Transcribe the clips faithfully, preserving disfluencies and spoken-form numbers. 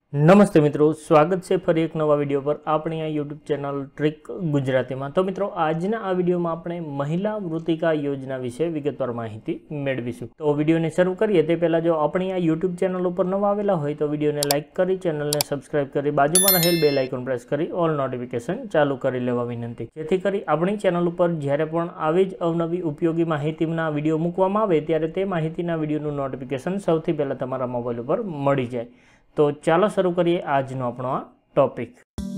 नमस्ते मित्रों, स्वागत है फरी एक नवा विडियो पर अपनी आ यूट्यूब चैनल ट्रिक गुजराती में। तो मित्रों, आजना आ विडियो में આપણે મહિલા વૃત્તિકા યોજના વિશે વિગતવાર માહિતી મેળવીશું। તો વિડિયોને શરૂ કરીએ તે પહેલા જો આપણી આ YouTube ચેનલ ઉપર નવા આવેલા હોય તો વિડિયોને લાઈક કરી, ચેનલને સબસ્ક્રાઇબ કરી, બાજુમાં રહેલ બેલ આઇકન પ્રેસ કરી ઓલ નોટિફિકેશન ચાલુ કરી લેવા વિનંતી, જેથી કરી આપણી ચેનલ ઉપર જ્યારે પણ આવી જ અવનવી ઉપયોગી માહિતીના વિડિયો મૂકવામાં આવે ત્યારે તે માહિતીના વિડિયોનું નોટિફિકેશન સૌથી પહેલા તમારા મોબાઈલ ઉપર મળી જાય। तो चलो शुरू करिए आज नो अपनो आ टॉपिक।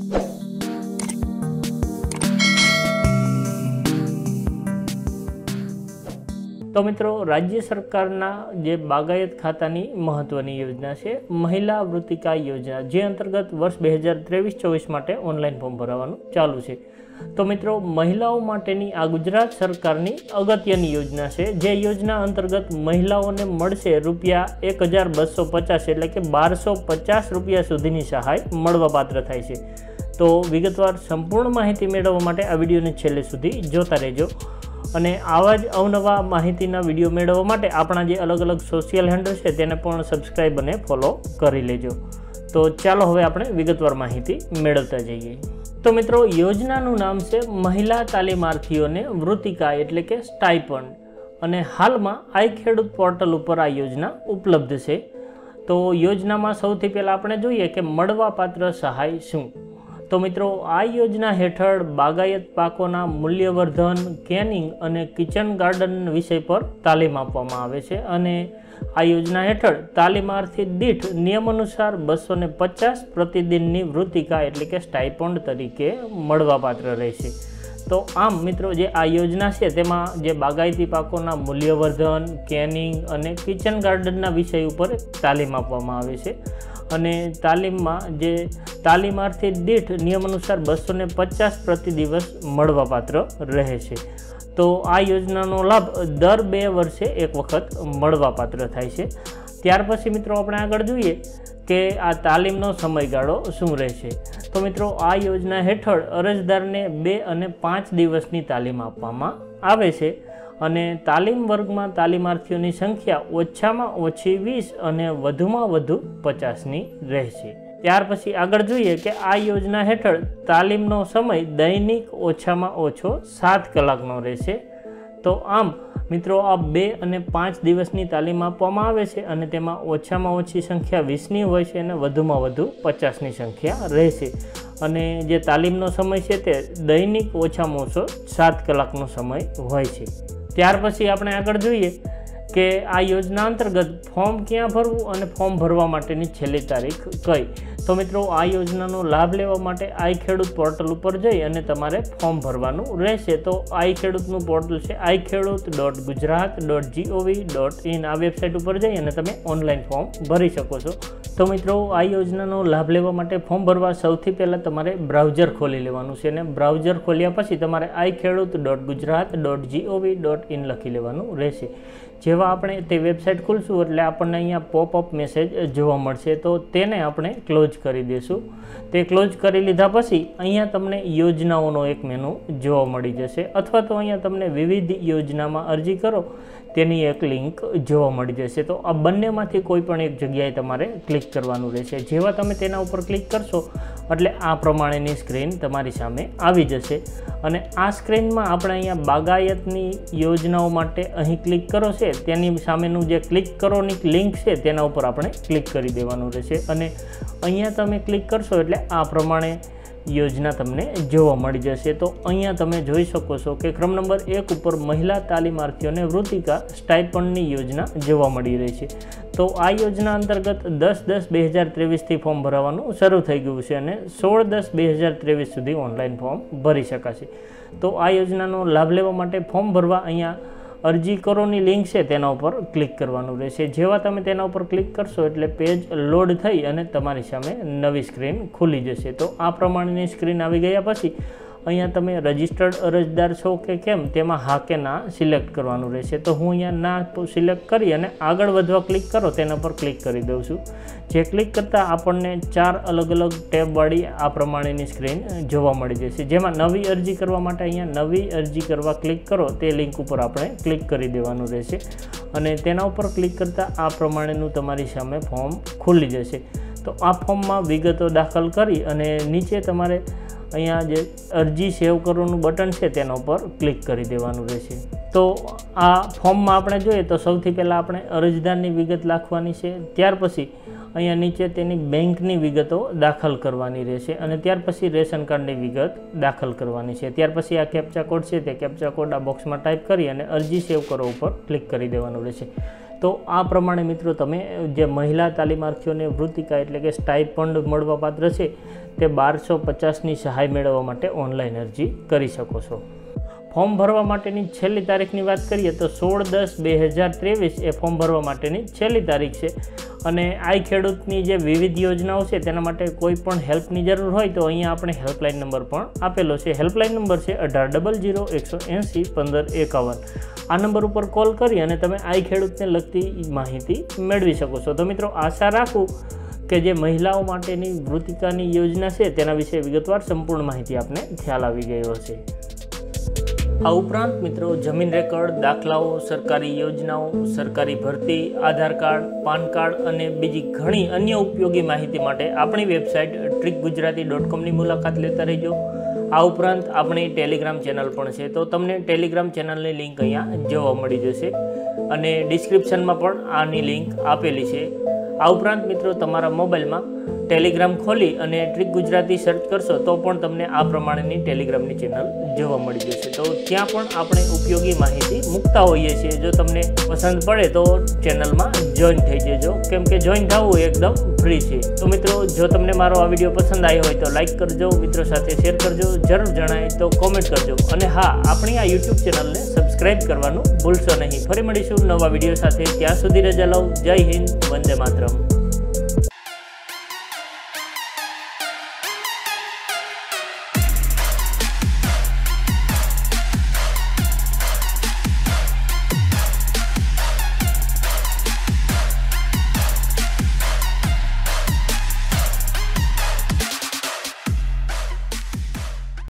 तो मित्रों, राज्य सरकारना जे बागायत खातानी महत्वनी योजना है महिला वृत्तिका योजना, जे अंतर्गत वर्ष बे हज़ार तेवीस चौवीस माटे ऑनलाइन फॉर्म भरवानुं चालू है। तो मित्रों, महिलाओं माटेनी आ गुजरात सरकारनी अगत्यनी योजना है, जे योजना अंतर्गत महिलाओने मळशे रुपया एक हज़ार बसो पचास एटले के बार सौ पचास रुपया सुधीनी सहाय मळवापात्र थाय छे। तो विगतवार संपूर्ण माहिती मेळववा माटे आ विडियोने छेल्ले सुधी जोता रहेजो અને આવા જ અવનવા માહિતીના વિડીયો મેળવવા માટે આપણા જે અલગ અલગ સોશિયલ હેન્ડલ છે તેને પણ સબસ્ક્રાઇબ અને ફોલો કરી લેજો। તો ચાલો હવે આપણે વિગતવાર માહિતી મેળવતા જઈએ। તો મિત્રો, યોજનાનું નામ છે મહિલા તાલીમાર્થીઓને વૃત્તિકા એટલે કે સ્ટાઇપન્ડ, અને હાલમાં આઈ ખેડૂત પોર્ટલ ઉપર આ યોજના ઉપલબ્ધ છે। તો યોજનામાં સૌથી પહેલાં આપણે જોઈએ કે મળવાપાત્ર સહાય શું। तो मित्रों, आ योजना हेठळ बागायत पाकोना मूल्यवर्धन, केनिंग अने किचन गार्डन विषय पर तालीम आपवामां आवे छे, अने आ योजना हेठळ तालीमार्थी दीठ नियम अनुसार बसो ने पचास प्रतिदिननी वृत्तिका एटले के स्टाइपन्ड तरीके मळवापात्र रहेशे। तो आम मित्रों, जे आ योजना है तेमां जे बागायती पाकोना मूल्यवर्धन, केनिंग अने किचन गार्डनना विषय पर तालीम आपवामां आवे छे, અને તાલીમમાં જે તાલીમાર્થી દીઠ નિયમ અનુસાર બસો ને પચાસ પ્રતિ દિવસ મળવાપાત્ર રહે છે। તો આ યોજનાનો લાભ દર બે વર્ષે એક વખત મળવાપાત્ર થાય છે। ત્યાર પછી મિત્રો આપણે આગળ જોઈએ કે આ તાલીમનો સમયગાળો શું રહેશે। તો મિત્રો, આ યોજના હેઠળ અરજદારને બે અને પાંચ દિવસની તાલીમ આપવામાં આવે છે, અને તાલીમ વર્ગમાં તાલીમાર્થીઓની સંખ્યા ઓછામાં ઓછી વીસ અને વધુમાં વધુ પચાસની રહેશે। ત્યાર પછી આગળ જોઈએ કે આ યોજના હેઠળ તાલીમનો સમય દૈનિક ઓછામાં ઓછો સાત કલાકનો રહેશે। તો આમ મિત્રો, આ બે અને પાંચ દિવસની તાલીમ આપવામાં આવે છે, અને તેમાં ઓછામાં ઓછી સંખ્યા વીસની હોય છે અને વધુમાં વધુ પચાસની સંખ્યા રહેશે, અને જે તાલીમનો સમય છે તે દૈનિક ઓછામાં ઓછો સાત કલાકનો સમય હોય છે। ત્યાર પછી આપણે આગળ જોઈએ કે આ યોજના અંતર્ગત ફોર્મ ક્યાં ભરવું અને ફોર્મ ભરવા માટેની છેલ્લી તારીખ કઈ। તો મિત્રો, આ યોજનાનો લાભ લેવા માટે આઈ ખેડૂત પોર્ટલ ઉપર જઈ અને તમારે ફોર્મ ભરવાનું રહેશે। તો આઈ ખેડૂતનું પોર્ટલ છે I Khedut dot Gujarat dot G O V dot in, આ વેબસાઇટ ઉપર જઈ અને તમે ઓનલાઈન ફોર્મ ભરી શકો છો। તો મિત્રો, આ યોજનાનો લાભ લેવા માટે ફોર્મ ભરવા સૌથી પહેલાં તમારે બ્રાઉઝર ખોલી લેવાનું છે, અને બ્રાઉઝર ખોલ્યા પછી તમારે I Khedut dot Gujarat dot G O V dot in લખી લેવાનું રહેશે। જેવા આપણે તે વેબસાઇટ ખોલશું એટલે આપણને અહીંયા પોપઅપ મેસેજ જોવા મળશે, તો તેને આપણે ક્લોઝ કરી દઈશું। તે ક્લોઝ કરી લીધા પછી અહીંયા તમને યોજનાઓનો એક મેનુ જોવા મળી જશે, અથવા તો અહીંયા તમને વિવિધ યોજનામાં અરજી કરો તેની એક લિંક જોવા મળી જશે। તો આ બંનેમાંથી કોઈ પણ એક જગ્યાએ તમારે ક્લિક કરવાનું રહેશે। જેવા તમે તેના ઉપર ક્લિક કરશો એટલે આ પ્રમાણેની સ્ક્રીન તમારી સામે આવી જશે, અને આ સ્ક્રીનમાં આપણે અહીંયા બાગાયતની યોજનાઓ માટે અહીં ક્લિક કરો છે તેની સામેનું જે ક્લિક કરોની લિંક છે તેના ઉપર આપણે ક્લિક કરી દેવાનું રહેશે, અને અહીંયા તમે ક્લિક કરશો એટલે આ પ્રમાણે યોજના તમને જોવા મળી જશે। તો અહીંયા તમે જોઈ શકો છો કે ક્રમ નંબર એક ઉપર મહિલા તાલીમાર્થીઓને વૃત્તિકા સ્ટાઇપન્ડની યોજના જોવા મળી રહી છે। તો આ યોજના અંતર્ગત દસ દસ બે હજાર ત્રેવીસથી ફોર્મ ભરવાનું શરૂ થઈ ગયું છે, અને સોળ દસ બે હજાર ત્રેવીસ સુધી ઓનલાઈન ફોર્મ ભરી શકાશે। તો આ યોજનાનો લાભ લેવા માટે ફોર્મ ભરવા અહીંયા અરજી કરોની લિંક છે તેના ઉપર ક્લિક કરવાનું રહેશે। જેવા તમે તેના ઉપર ક્લિક કરશો એટલે પેજ લોડ થઈ અને તમારી સામે નવી સ્ક્રીન ખુલી જશે। તો આ પ્રમાણેની સ્ક્રીન આવી ગયા પછી અહીંયા તમે રજિસ્ટર્ડ અરજદાર છો કે કેમ તેમાં હા કે ના સિલેક્ટ કરવાનું રહેશે। તો હું અહીંયા ના સિલેક્ટ કરી અને આગળ વધવા ક્લિક કરો તેના પર ક્લિક કરી દઉં છું। જે ક્લિક કરતાં આપણને ચાર અલગ અલગ ટેબવાળી આ પ્રમાણેની સ્ક્રીન જોવા મળી જશે, જેમાં નવી અરજી કરવા માટે અહીંયા નવી અરજી કરવા ક્લિક કરો તે લિંક ઉપર આપણે ક્લિક કરી દેવાનું રહેશે, અને તેના ઉપર ક્લિક કરતાં આ પ્રમાણેનું તમારી સામે ફોર્મ ખુલી જશે। તો આ ફોર્મમાં વિગતો દાખલ કરી અને નીચે તમારે અહીંયા જે અરજી સેવ કરવાનું બટન છે તેના ઉપર ક્લિક કરી દેવાનું રહેશે। તો આ ફોર્મમાં આપણે જોઈએ તો સૌથી પહેલાં આપણે અરજદારની વિગત લખવાની છે, ત્યાર પછી અહીંયા નીચે તેની બેંકની વિગતો દાખલ કરવાની રહેશે અને ત્યાર પછી રેશન કાર્ડની વિગત દાખલ કરવાની છે। ત્યાર પછી આ કેપ્ચા કોડ છે તે કેપ્ચા કોડ આ બોક્સમાં ટાઈપ કરી અને અરજી સેવ કરો ઉપર ક્લિક કરી દેવાનું રહેશે। તો આ પ્રમાણે મિત્રો તમે જે મહિલા તાલીમાર્થીઓને વૃત્તિકા એટલે કે સ્ટાઇપન્ડ મળવાપાત્ર છે તે બારસો પચાસની સહાય મેળવવા માટે ઓનલાઈન અરજી કરી શકો છો। ફોર્મ ભરવા માટેની છેલ્લી તારીખની વાત કરીએ તો સોળ દસ બે હજાર ત્રેવીસ એ ફોર્મ ભરવા માટેની છેલ્લી તારીખ છે અને આઈ ખેડૂતની જે વિવિધ યોજનાઓ છે તેના માટે કોઈ પણ હેલ્પની જરૂર હોય તો અહીંયા આપણે હેલ્પલાઇન નંબર પણ આપેલો છે। હેલ્પલાઇન નંબર છે અઢાર ડબલ જીરો એકસો એંસી પંદર એકાવન। આ નંબર ઉપર કોલ કરી અને તમે આઈ ખેડૂતને લગતી માહિતી મેળવી શકો છો। તો મિત્રો આશા રાખું કે જે મહિલાઓ માટેની વૃત્તિકાની યોજના છે તેના વિશે વિગતવાર સંપૂર્ણ માહિતી આપને ખ્યાલ આવી ગયો હશે। આ ઉપરાંત મિત્રો જમીન રેકર્ડ, દાખલાઓ, સરકારી યોજનાઓ, સરકારી ભરતી, આધાર કાર્ડ, પાન કાર્ડ અને બીજી ઘણી અન્ય ઉપયોગી માહિતી માટે આપણી વેબસાઇટ ટ્રીક ગુજરાતી ડોટ કોમની મુલાકાત લેતા રહેજો। આ ઉપરાંત આપણી ટેલિગ્રામ ચેનલ પણ છે, તો તમને ટેલિગ્રામ ચેનલની લિંક અહીંયા જોવા મળી જશે અને ડિસ્ક્રિપ્શનમાં પણ આની લિંક આપેલી છે। આ ઉપરાંત મિત્રો તમારા મોબાઈલમાં ટેલિગ્રામ ખોલી અને ટ્રીક ગુજરાતી સર્ચ કરશો તો પણ તમને આ પ્રમાણેની ટેલિગ્રામની ચેનલ જોવા મળી જશે। તો ત્યાં પણ આપણે ઉપયોગી માહિતી મૂકતા હોઈએ છીએ। જો તમને પસંદ પડે તો ચેનલમાં જોઈન થઈ જજો, કેમ કે જોઈન થવું એકદમ ફ્રી છે। તો મિત્રો જો તમને મારો આ વિડીયો પસંદ આવ્યો હોય તો લાઇક કરજો, મિત્રો સાથે શેર કરજો, જરૂર જણાય તો કોમેન્ટ કરજો અને હા, આપણી આ યુટ્યુબ ચેનલને સબસ્ક્રાઈબ કરવાનું ભૂલશો નહીં। ફરી મળીશું નવા વિડીયો સાથે, ત્યાં સુધી રજા લઉં। જય હિન્દ, વંદે માતરમ।